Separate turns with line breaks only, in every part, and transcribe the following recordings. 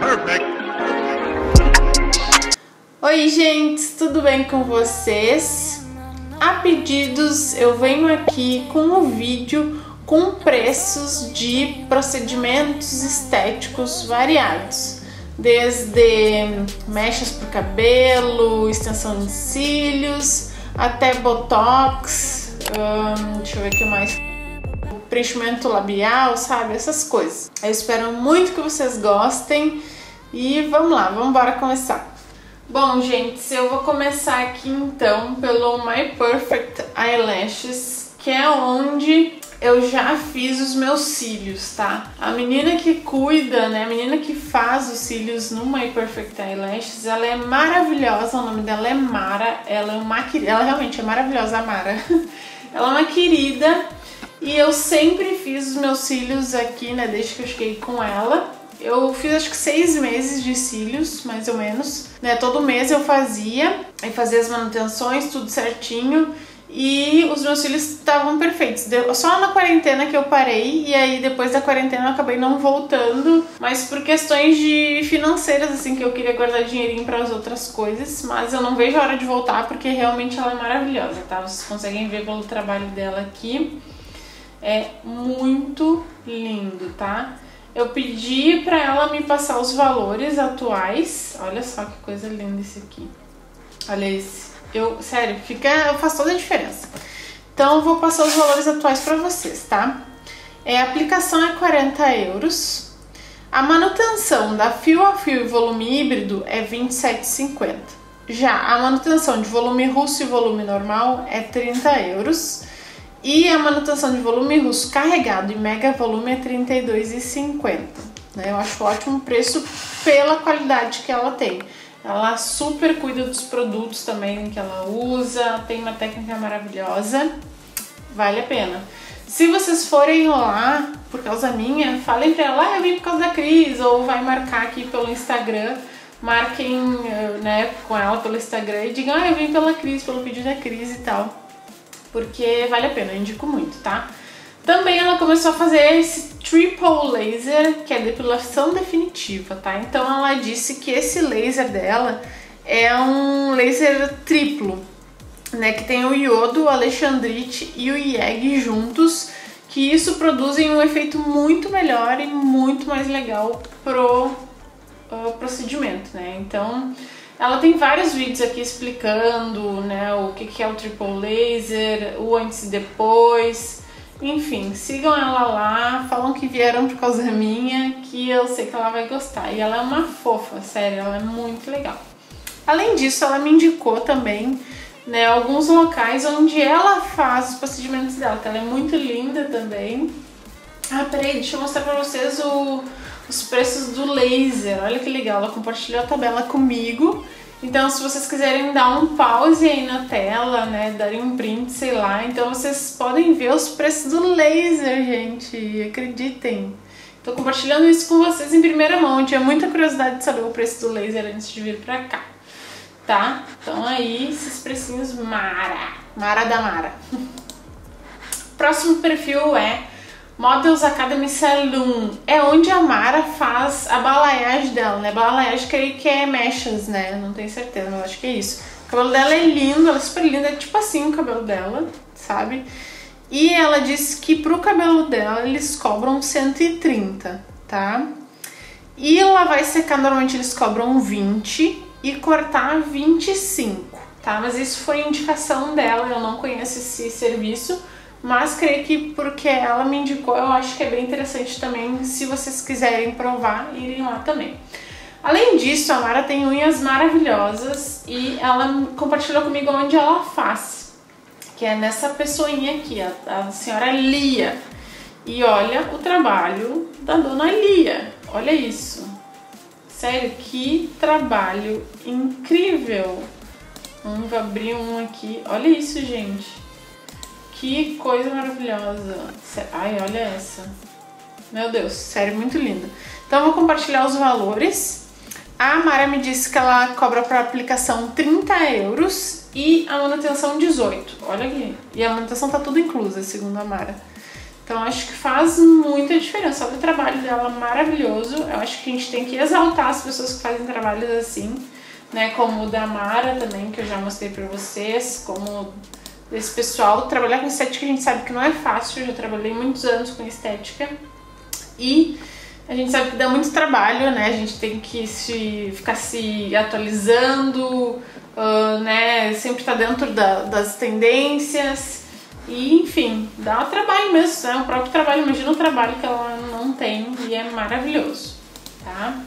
Perfect.
Oi, gente, tudo bem com vocês? A pedidos, eu venho aqui com um vídeo com preços de procedimentos estéticos variados, desde mechas para o cabelo, extensão de cílios, até botox, deixa eu ver o que mais, preenchimento labial, sabe? Essas coisas. Eu espero muito que vocês gostem e vamos lá, vamos embora começar. Bom, gente, eu vou começar aqui então pelo My Perfect Eyelashes, que é onde eu já fiz os meus cílios, tá? A menina que cuida, né, a menina que faz os cílios no My Perfect Eyelashes, ela é maravilhosa, o nome dela é Mara, ela é uma querida, ela realmente é maravilhosa, a Mara. Ela é uma querida e eu sempre fiz os meus cílios aqui, né, desde que eu cheguei com ela. Eu fiz acho que 6 meses de cílios, mais ou menos, né? Todo mês eu fazia as manutenções, tudo certinho, e os meus cílios estavam perfeitos. Só na quarentena que eu parei, e aí depois da quarentena eu acabei não voltando, mas por questões de financeiras, assim, que eu queria guardar dinheirinho para as outras coisas, mas eu não vejo a hora de voltar porque realmente ela é maravilhosa, tá? Vocês conseguem ver pelo trabalho dela aqui, é muito lindo, tá? Eu pedi pra ela me passar os valores atuais. Olha só que coisa linda esse aqui. Olha esse. Sério, faz toda a diferença. Então eu vou passar os valores atuais pra vocês, tá? A aplicação é 40 euros. A manutenção da fio a fio e volume híbrido é 27,50. Já a manutenção de volume russo e volume normal é 30 euros. E a manutenção de volume russo carregado e mega volume é 32,50. Né? Eu acho ótimo preço pela qualidade que ela tem. Ela super cuida dos produtos também que ela usa, tem uma técnica maravilhosa, vale a pena. Se vocês forem lá por causa minha, falem pra ela, eu vim por causa da Cris, ou vai marcar aqui pelo Instagram, marquem, né, com ela pelo Instagram e digam, eu vim pela Cris, pelo pedido da Cris e tal. Porque vale a pena, eu indico muito, tá? Também ela começou a fazer esse Triple Laser, que é depilação definitiva, tá? Então ela disse que esse laser dela é um laser triplo, né? Que tem o iodo, o alexandrite e o IEG juntos, que isso produzem um efeito muito melhor e muito mais legal pro procedimento, né? Então ela tem vários vídeos aqui explicando, né, o que é o Triple Laser, o antes e depois. Enfim, sigam ela lá, falam que vieram por causa minha, que eu sei que ela vai gostar. E ela é uma fofa, sério, ela é muito legal. Além disso, ela me indicou também, né, alguns locais onde ela faz os procedimentos dela, que ela é muito linda também. Ah, peraí, deixa eu mostrar pra vocês os preços do laser. Olha que legal, ela compartilhou a tabela comigo. Então, se vocês quiserem dar um pause aí na tela, né, darem um print, sei lá, então vocês podem ver os preços do laser, gente, acreditem. Tô compartilhando isso com vocês em primeira mão, eu tinha muita curiosidade de saber o preço do laser antes de vir pra cá, tá? Então aí, esses precinhos Mara da Mara. Próximo perfil é Models Academy Saloon, é onde a Mara faz a balayage dela, né? Balayage creio que é mechas, né? Não tenho certeza, mas acho que é isso. O cabelo dela é lindo, ela é super linda, é tipo assim o cabelo dela, sabe? E ela disse que pro cabelo dela eles cobram 130, tá? E lavar e secar normalmente eles cobram 20 e cortar 25, tá? Mas isso foi indicação dela, eu não conheço esse serviço. Mas creio que porque ela me indicou, eu acho que é bem interessante também, se vocês quiserem provar, irem lá também. Além disso, a Mara tem unhas maravilhosas e ela compartilhou comigo onde ela faz, que é nessa pessoinha aqui, a senhora Lia. E olha o trabalho da dona Lia, olha isso. Sério, que trabalho incrível. Vou abrir um aqui, olha isso, gente. Que coisa maravilhosa. Ai, olha essa. Meu Deus, sério, muito linda. Então eu vou compartilhar os valores. A Mara me disse que ela cobra para aplicação 30 euros e a manutenção 18. Olha aqui. E a manutenção tá tudo inclusa, segundo a Mara. Então acho que faz muita diferença. Olha o trabalho dela maravilhoso. Eu acho que a gente tem que exaltar as pessoas que fazem trabalhos assim, né? Como o da Mara também, que eu já mostrei pra vocês, como desse pessoal. Trabalhar com estética a gente sabe que não é fácil, eu já trabalhei muitos anos com estética e a gente sabe que dá muito trabalho, né? A gente tem que ficar se atualizando, né? Sempre estar dentro das tendências e, enfim, dá um trabalho mesmo, né? O próprio trabalho, imagina o trabalho que ela não tem e é maravilhoso, tá?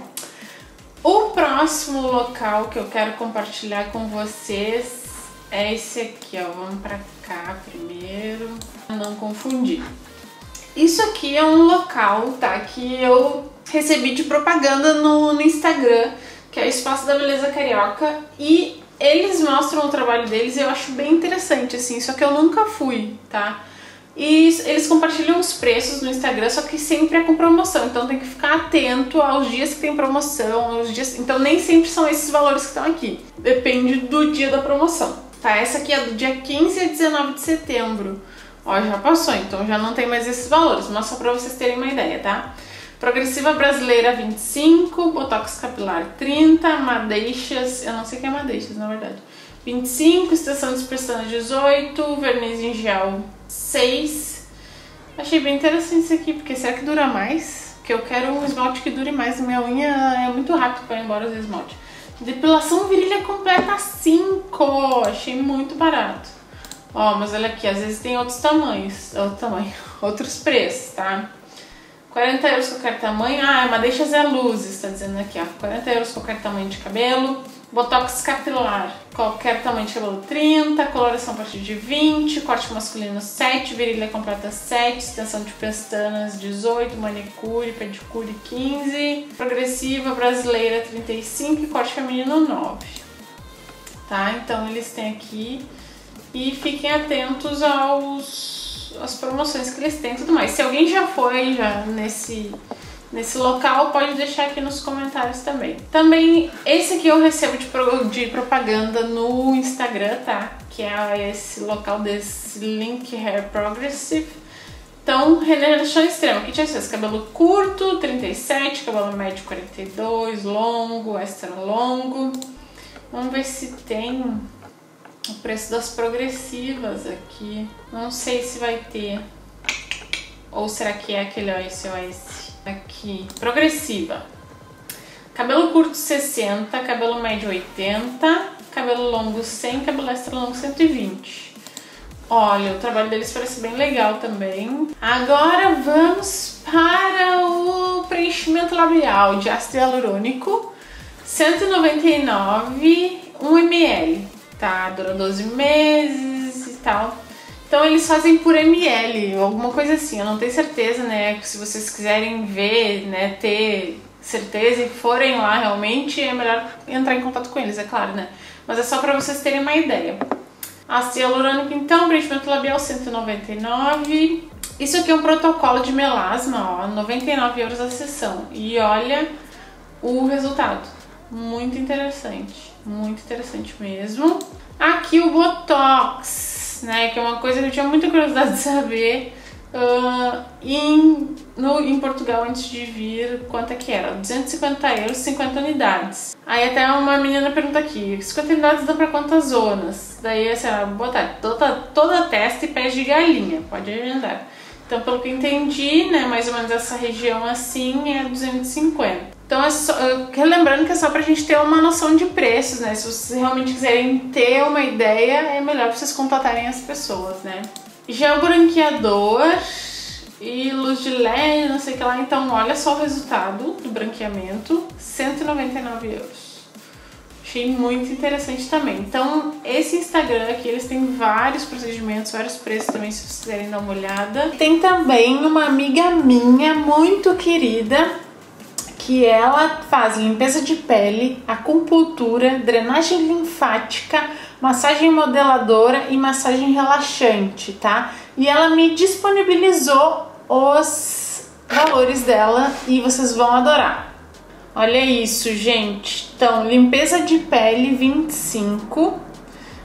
O próximo local que eu quero compartilhar com vocês é esse aqui, ó. Vamos pra cá primeiro, pra não confundir. Isso aqui é um local, tá, que eu recebi de propaganda no Instagram, que é o Espaço da Beleza Carioca, e eles mostram o trabalho deles e eu acho bem interessante, assim, só que eu nunca fui, tá? E eles compartilham os preços no Instagram, só que sempre é com promoção, então tem que ficar atento aos dias que tem promoção, aos dias... Então nem sempre são esses valores que estão aqui, depende do dia da promoção, tá? Essa aqui é do dia 15 a 19 de setembro. Ó, já passou, então já não tem mais esses valores, mas só pra vocês terem uma ideia, tá? Progressiva brasileira 25, botox capilar 30, madeixas, eu não sei o que é madeixas na verdade, 25, extensão de expressão 18, verniz em gel 6. Achei bem interessante isso aqui, porque será que dura mais? Porque eu quero um esmalte que dure mais, minha unha é muito rápido para ir embora os esmalte. Depilação virilha completa 5, achei muito barato. Ó, mas olha aqui, às vezes tem outros tamanhos, outros preços, tá? 40 euros qualquer tamanho, madeixas é luzes, tá dizendo aqui, ó. 40 euros qualquer tamanho de cabelo. Botox capilar, qualquer tamanho de cabelo 30, coloração a partir de 20, corte masculino 7, virilha completa 7, extensão de pestanas 18, manicure, pedicure 15, progressiva brasileira 35 e corte feminino 9. Tá? Então eles têm aqui. E fiquem atentos às promoções que eles têm e tudo mais. Se alguém já foi nesse local, pode deixar aqui nos comentários também. Também, esse aqui eu recebo de propaganda no Instagram, tá? Que é esse local desse Link Hair Progressive. Então, regeneração extrema. Aqui tinha vocês, cabelo curto, 37, cabelo médio, 42, longo, extra longo. Vamos ver se tem o preço das progressivas aqui. Não sei se vai ter. Ou será que é aquele, ó, esse ou esse? Aqui, progressiva. Cabelo curto 60, cabelo médio 80, cabelo longo 100, cabelo extra longo 120. Olha, o trabalho deles parece bem legal também. Agora vamos para o preenchimento labial de ácido hialurônico. 199, 1 ml. Tá, dura 12 meses e tal. Então eles fazem por ml, alguma coisa assim, eu não tenho certeza, né? Se vocês quiserem ver, né, ter certeza e forem lá realmente, é melhor entrar em contato com eles, é claro, né? Mas é só pra vocês terem uma ideia. Ácido hialurônico então, preenchimento labial 199. Isso aqui é um protocolo de melasma, ó, 99 euros a sessão. E olha o resultado. Muito interessante mesmo. Aqui o Botox, né, que é uma coisa que eu tinha muita curiosidade de saber em Portugal antes de vir, quanto é que era? 250 euros, 50 unidades. Aí até uma menina pergunta aqui, 50 unidades dá pra quantas zonas? Daí assim, ela botar toda a testa e pés de galinha, pode agendar. Então, pelo que eu entendi, né, mais ou menos essa região assim é 250. Então, lembrando que é só pra gente ter uma noção de preços, né? Se vocês realmente quiserem ter uma ideia, é melhor vocês contatarem as pessoas, né? Gel branqueador e luz de LED, não sei o que lá. Então, olha só o resultado do branqueamento, 199 euros. Achei muito interessante também. Então, esse Instagram aqui, eles têm vários procedimentos, vários preços também, se vocês quiserem dar uma olhada. Tem também uma amiga minha, muito querida, que ela faz limpeza de pele, acupuntura, drenagem linfática, massagem modeladora e massagem relaxante, tá? E ela me disponibilizou os valores dela e vocês vão adorar. Olha isso, gente. Então, limpeza de pele 25,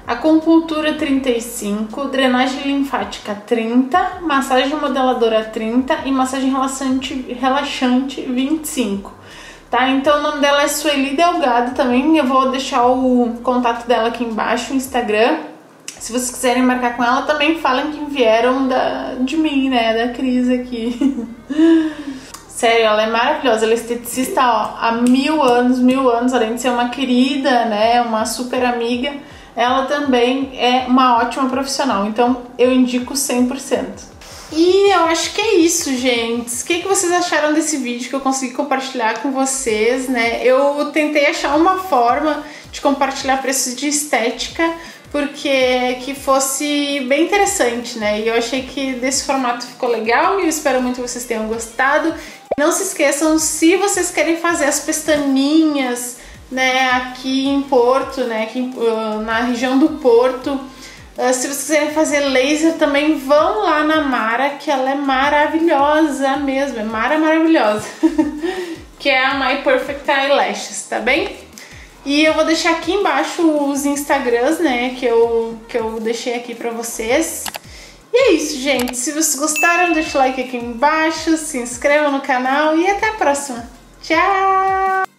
acupuntura 35, drenagem linfática 30, massagem modeladora 30 e massagem relaxante 25. Tá? Então o nome dela é Sueli Delgado também, eu vou deixar o contato dela aqui embaixo, o Instagram. Se vocês quiserem marcar com ela, também falem que vieram de mim, né, da Cris aqui. Sério, ela é maravilhosa, ela é esteticista ó, há 1000 anos, além de ser uma querida, né, uma super amiga, ela também é uma ótima profissional, então eu indico 100%. E eu acho que é isso, gente. O que vocês acharam desse vídeo que eu consegui compartilhar com vocês, né? Eu tentei achar uma forma de compartilhar preços de estética, porque que fosse bem interessante, né? E eu achei que desse formato ficou legal e eu espero muito que vocês tenham gostado. Não se esqueçam, se vocês querem fazer as pestaninhas, né, aqui em Porto, né, aqui na região do Porto, se vocês quiserem fazer laser também, vão lá na Mara, que ela é maravilhosa mesmo, é maravilhosa, que é a My Perfect Eyelashes, tá bem? E eu vou deixar aqui embaixo os Instagrams, né, que eu deixei aqui pra vocês. E é isso, gente. Se vocês gostaram, deixa o like aqui embaixo, se inscrevam no canal e até a próxima. Tchau!